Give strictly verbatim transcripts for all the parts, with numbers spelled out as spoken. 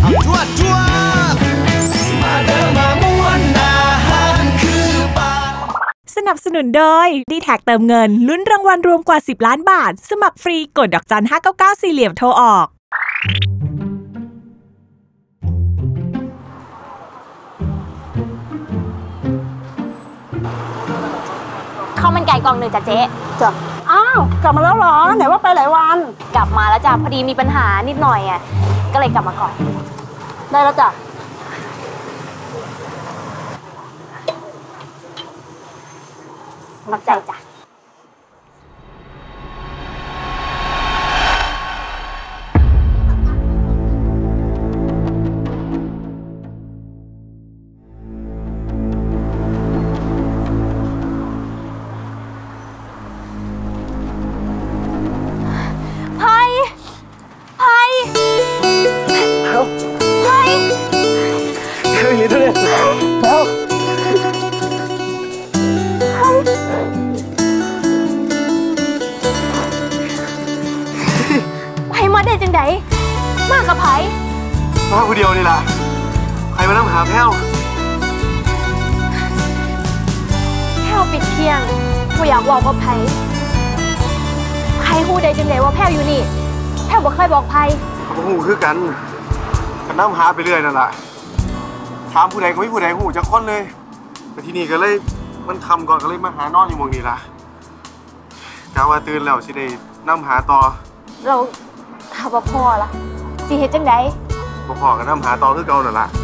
เอาทั่วทั่วมาเดินมาม้วนนาฮันคือปาสนับสนุนโดย ดี แท็ก เติมเงินลุ้นรางวัลรวมกว่าสิบล้านบาทสมัครฟรีกดดอกจันห้าเก้าเก้าสี่เหลี่ยมโทรออกข้าวมันไก่กล่องหนึ่งจ้ะเจ๊จ้ะอ้าวกลับมาแล้วเหรอไหนว่าไปหลายวันกลับมาแล้วจ้ะพอดีมีปัญหานิดหน่อยอ่ะก็เลยกลับมาก่อนได้แล้วจ้ะขอบใจจ้ะมาคนเดียวนี่ล่ะใครมานั่งหาแพ้วแพ้วปิดเที่ยงกูอยากบอกว่าไผ่ไผ่ฮู้ได้จังไดว่าแพ้วอยู่นี่แพ้วบ่เคยบอกไผ่เขาฮู้คือกันกันนั่งหาไปเรื่อยนั่นแหละถามผู้ใดก็ไม่ผู้ใดฮู้จักคนเลยแต่ที่นี่ก็เลยมันคำก่อนก็เลยมาหานอนอยู่มองนี่ล่ะกะว่าตื่นแล้วสิได้นั่งหาต่อเราถ้าบ่พอล่ะสิเฮ็ดจังไดบ่พอก็นำหาต่อคือเก่านั่นล่ะ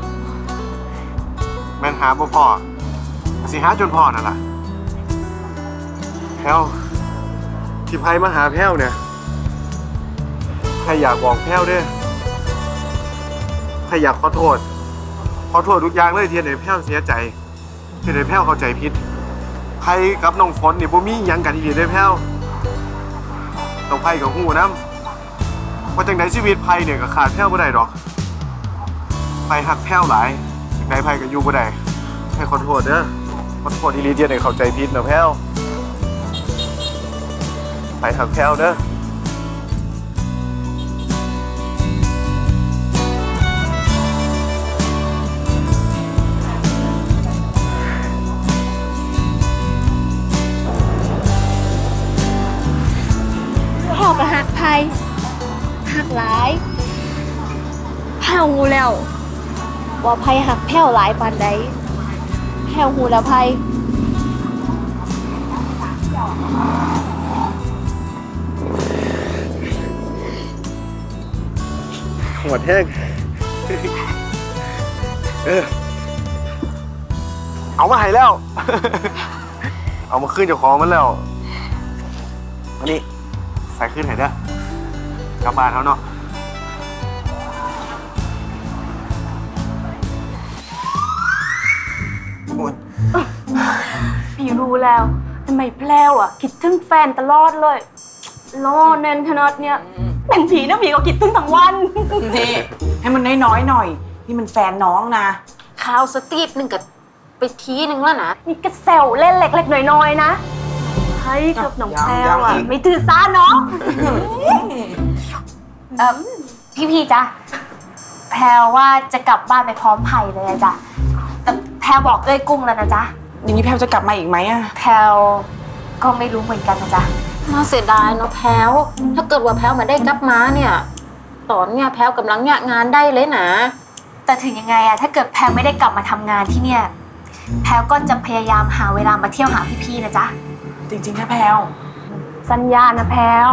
แม่นหาบ่พอสิหาจนพอนั่นล่ะแพ้วที่ไผมาหาแพ้วเนี่ยใครอยากบอกแพ้วเด้อใครอยากขอโทษขอโทษทุกอย่างเลยที่ให้แพ้วเสียใจที่ให้แพ้วเข้าใจผิดใครกับน้องฝนนี่บ่มีหยังกันอีหลีเด้อแพ้วต้องไผก็ฮู้นำว่าจังไดชีวิตไผ่เนี่ยก็ขาดแพ้วบ่ได้ดอกไผ่หักแพ้วหลายจังไดไผ่ก็อยู่บ่ได้ให้ขอโทษเด้อขอโทษอีหลีเดียได้เข้าใจผิดนะแพ้วไผ่หักแพ้วเด้อพ่อก็หักไผ่หักหลายแพ้วงูแล้วว่าไผ่หักแพ้วหลายปานใดแพ้วงูแล้วไผ่หัวแห้งเออเอามาให้แล้วเอามาขึ้นเจ้าของมันแล้วอันนี้ใส่ขึ้นให้เด้อกลับบ้านเขาเนาะพี่รู้แล้วทำไมแพลวอ่ะคิดถึงแฟนตลอดเลยล้อแน่นขนาดเนี้ยเป็นผีนะผีก็คิดถึงทั้งวันนี่ให้มันน้อยๆหน่อยนี่มันแฟนน้องนะข้าวสตีฟหนึ่งกับไปทีนึงแล้วนะนี่ก็แซวเล่นเล็กๆน้อยๆนะเฮ้ยกับน้องแพลวอ่ะไม่ถือสาเนาะเออพี่พี่จ้ะแพรว่าจะกลับบ้านไปพร้อมไผ่เลยจ้ะแต่แพรบอกเอ้ยกุ้งแล้วนะจ๊ะอย่างนี้แพรจะกลับมาอีกไหมอะแพรก็ไม่รู้เหมือนกันนะจ๊ะน่าเสียดายเนาะแพรถ้าเกิดว่าแพรมาได้กลับมาเนี่ยตอนเนี่ยแพรกำลังเนี่ยงานได้เลยนะแต่ถึงยังไงอะถ้าเกิดแพรไม่ได้กลับมาทำงานที่เนี่ยแพรก็จะพยายามหาเวลามาเที่ยวหาพี่ๆนะจ๊ะจริงๆนะแพรสัญญานะแพร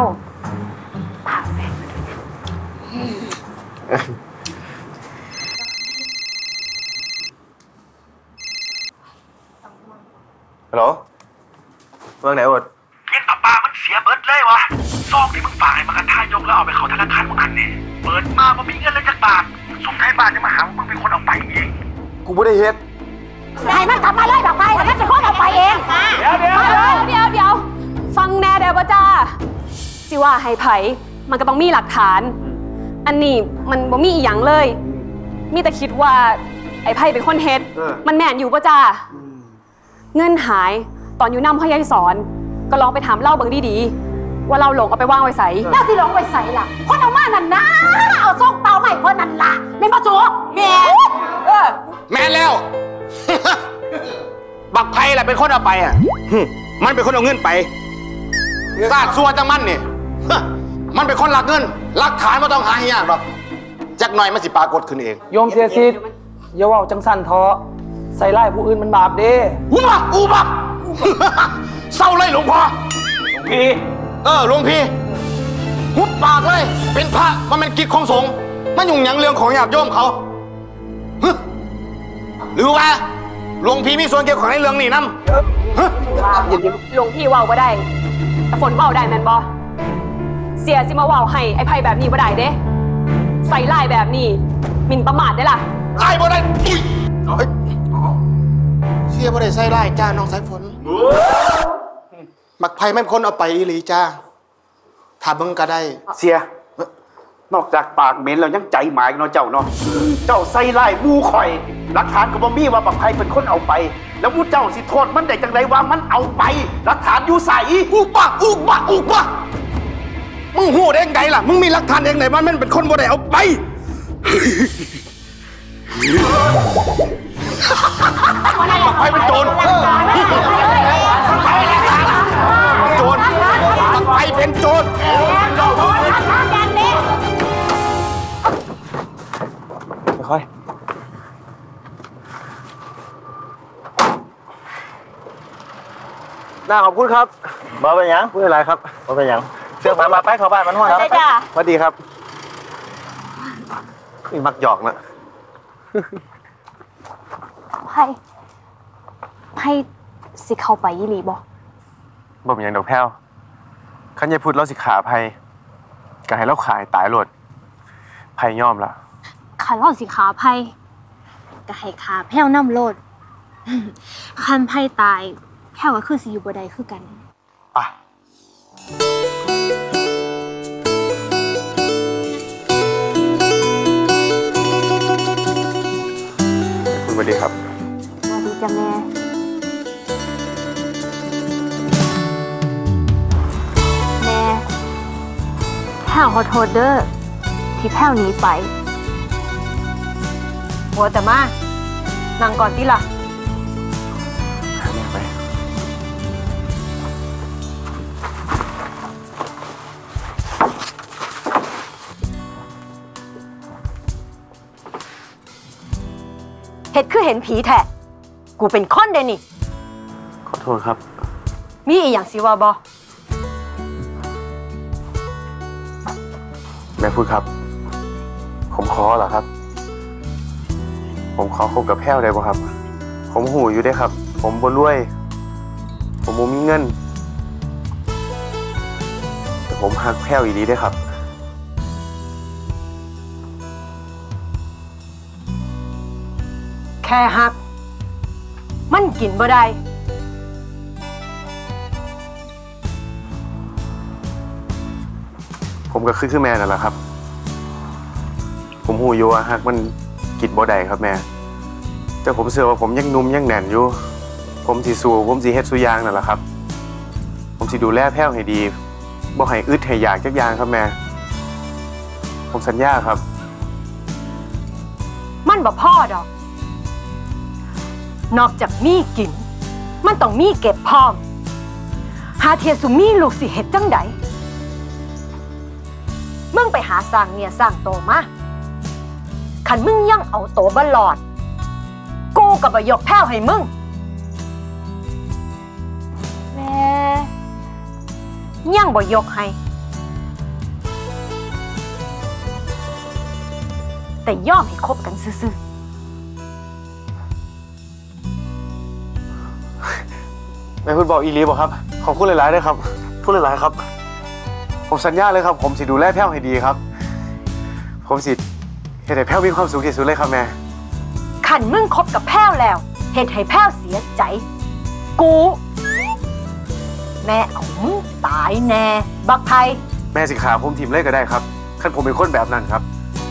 ฮัลโหลเมืองไหนอดเลี้ยงปลาปลามันเสียเบิร์ดเลยวะซองที่มึงฝากให้มากระทายกแล้วเอาไปเข้าธนาคารมึงอันนี่เปิดมาพอมีเงินเลยจากบาทส่งท้ายบ้านจะมาหาว่ามึงเป็นคนเอาไปเองกูไม่ได้เฮ็ดให้มันกลับมาเลยแบบไปแล้วจะคนเอาไปเองเดี๋ยวเดี๋ยวเดี๋ยวเดี๋ยวฟังแน่เดี๋ยวจ้าสิว่าให้ไผ่มันก็ต้องมีหลักฐานอันนี้มันบ่มีอีหยังเลยมีแต่คิดว่าไอ้ไผ่เป็นคนเฮ็ดมันแม่นอยู่ป่ะจ้าเงินหายตอนอยู่น้ำพ่อยายสอนก็ลองไปถามเล่าเบิ่งดีๆว่าเราหลงเอาไปว่างไว้ใส่เล่าที่หลงไว้ใส่ล่ะคนเอามานั่นนะเอาซ่องเตาใหม่เพราะนั่นล่ะไม่แม่เออแม่นแล้ว บักไผ่แหละเป็นคนเอาไปอ่ะมันเป็นคนเอาเงินไปซาดซัวจังมันนี่ มันเป็นคนลักเงินหลักฐานไม่ต้องหาให้ยากหรอกจักหน่อยมันสิปรากฏขึ้นเองโยมเสียสิทธิ์อย่าว่าจังสันทอใส่ไล่ผู้อื่นมันบาปเด้อูบะอูบะเศร้าเลยหลวงพ่อหลวงพี่เออหลวงพี่หุบปากเลยเป็นพระมันเป็นกิจของสงฆ์มันยุ่งยังเรื่องของญาติโยมเขาหรือว่าหลวงพี่มีส่วนเกี่ยวข้องในเรื่องนี้นำหลวงพี่เว้าบ่ได้แต่ฝนเว้าได้แม่นบ่เสียสิมาเว้าให้ไอ้ไผ่แบบนี้บ่ได้เด้ใส่ลายแบบนี้หมิ่นประมาทได้ล่ะลายบ่ได้อุ้ยเสียบ่ได้ใส่ลายจ้าน้องสายฝนบักไผ่ไม่เป็นคนเอาไปอีหลีจ้าถ้ามึงก็ได้เสียนอกจากปากเหม็นแล้วยังใจหมายเนาะเจ้าเนาะเจ้าใส่ไล่มูข่อยหลักฐานก็บ่มีว่าบักไผ่เป็นคนเอาไปแล้วมูเจ้าสิโทษมันได้จังไดว่ามันเอาไปหลักฐานอยู่ใส่อุบะอุบะอุบะมึงหูได้ไงล่ะมึงมีหลักฐานเองไหนว่ามันเป็นคนบ่ได้เอาไปบักไผ่เป็นโจรโจรบักไผ่เป็นโจรค่อยน่าขอบคุณครับมาเป็นยังพูดอะไรครับมาเป็นยังเสื้อผ้ามาไปเข้าบ้านมันห้อยครับสวัสดีครับนี่มักหยอกนะไพ่ไพ่สิเข้าไปยี่หลีบ่บ่เป็นอย่างดอกแพ้วขันยายพูดเราสิขาไพ่ก็ให้เราขายตายโลดไพ่ย่อมละคันเล่าสิขาไพ่ก็ให้ขาแพ้วน้ำโลดคันไพ่ตายแพ้วก็คือสิอยู่บ่ได้คือกันป่ะคุณสวัสดีครับสวัสดีจ้ะแม่แม่แพ้วขอโทษเด้อที่แพ้วหนีไปหัวแต่มานั่งก่อนสิล่ะไปเห็ดคือเห็นผีแท้กูเป็นคนเดนี่ขอโทษครับมีอีกอย่างสิว่าบอแม่พูดครับผมขอเหรอครับผมขอคบกับแพ้วได้ป่ะครับผมหูอยู่ได้ครับผมบ่รวยผมบ่มีเงินแต่ผมฮักแพ้วอีดีได้ครับแค่ฮักมันกินบ่ได้ผมก็คือคือแม่นั่นแหละครับผมหูอยู่ว่าฮักมันกินบ่ได้ครับแม่แต่ผมเชื่อว่าผมยังนุ่มยังแน่นอยู่ผมสิสู้ผมสิเฮ็ดสุยางนั่นแหละครับผมสิดูแลแพ้วให้ดีบ่ให้อึดให้อยากจักอย่างครับแม่ผมสัญญาครับมันบ่พ่อดอกนอกจากมีกินมันต้องมีเก็บพร้อมหาเทียสุมีลูกสิเฮ็ดจังใดมึงไปหาสร้างเนี่ยสร้างโตมาคันมึงยังเอาโตบ่รอดกูก็บ่ยกแพ้วให้มึงแม่ยังบ่ยกให้แต่ยอมให้คบกันซื่อแม่พูดบอกอีลีบอกครับขอบคุณหลายๆด้วยครับพูดหลายๆครับผมสัญญาเลยครับผมสิดูแลแพ้วให้ดีครับผมสิเฮ็ดให้แพ้วมีความสุขที่สุดเลยครับแม่ขันมึงคบกับแพ้วแล้วเฮ็ดให้แพ้วเสียใจกูแม่เอามึงตายแน่บักไพแม่สิขาผมทิมเลยก็ได้ครับคันผมเป็นคนแบบนั้นครับ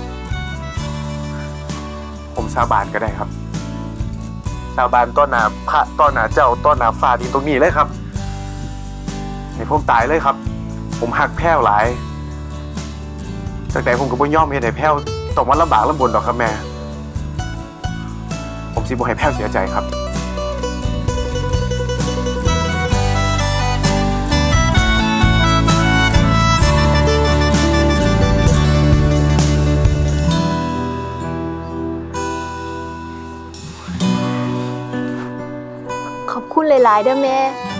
ผมสาบานก็ได้ครับสาบานต้อนหน้าพระต้อนหน้าเจ้าต้อนหน้าฟ้าดินตรงนี้เลยครับให้ผมตายเลยครับผมหักแพ้วหลายตั้งแต่ผมก็บ่ยอมเฮ็ดให้แพ้วต้องมาลำบากลำบนดอกครับแม่สิบ่ให้แพ้วเสียใจครับขอบคุณหลายๆเด้อแม่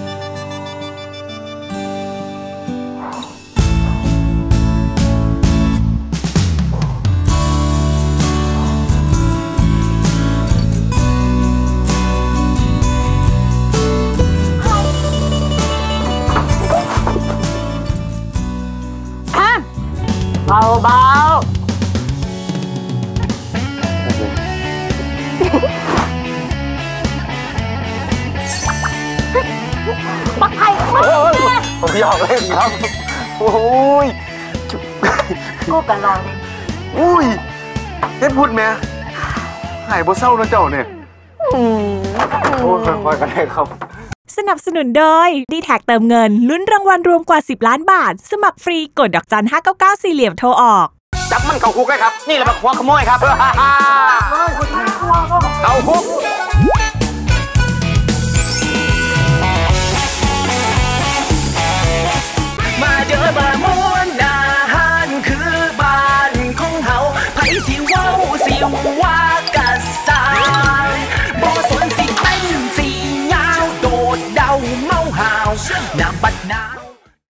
เบาเบาปักไผ่ผมหยอกเล่นครับโอ้ยกูกันลองดิอุ้ยเฮ็ดพูดแม่หายบ่เศร้านะเจ้าเนี่ยโอ้ยค่อยๆกันเลยครับสนับสนุนโดย ดี แท็ก เติมเงินลุ้นรางวัลรวมกว่าสิบล้านบาทสมัครฟรีกดดอกจันห้าเก้าเก้าสี่เหลี่ยมโทรออกจับมันเข้าคุกเลยครับนี่แหละบักหัวขโมยครับเข้าคุก